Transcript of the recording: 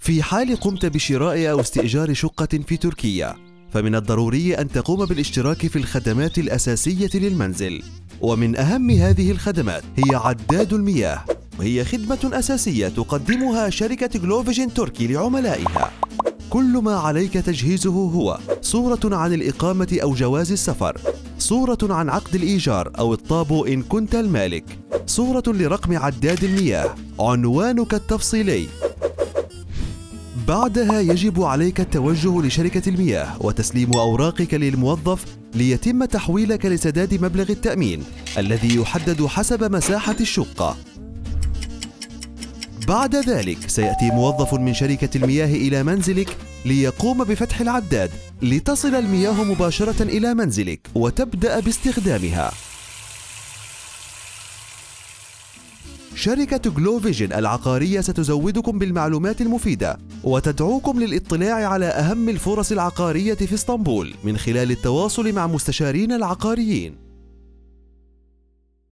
في حال قمت بشراء أو استئجار شقة في تركيا، فمن الضروري أن تقوم بالاشتراك في الخدمات الأساسية للمنزل، ومن أهم هذه الخدمات هي عداد المياه، وهي خدمة أساسية تقدمها شركة جلوفيجن تركي لعملائها. كل ما عليك تجهيزه هو صورة عن الإقامة أو جواز السفر، صورة عن عقد الإيجار أو الطابو إن كنت المالك، صورة لرقم عداد المياه، عنوانك التفصيلي. بعدها يجب عليك التوجه لشركة المياه وتسليم أوراقك للموظف ليتم تحويلك لسداد مبلغ التأمين الذي يحدد حسب مساحة الشقة. بعد ذلك سيأتي موظف من شركة المياه إلى منزلك ليقوم بفتح العداد لتصل المياه مباشرة إلى منزلك وتبدأ باستخدامها. شركة جلوفيجن العقارية ستزودكم بالمعلومات المفيدة وتدعوكم للاطلاع على أهم الفرص العقارية في اسطنبول من خلال التواصل مع مستشارين العقاريين.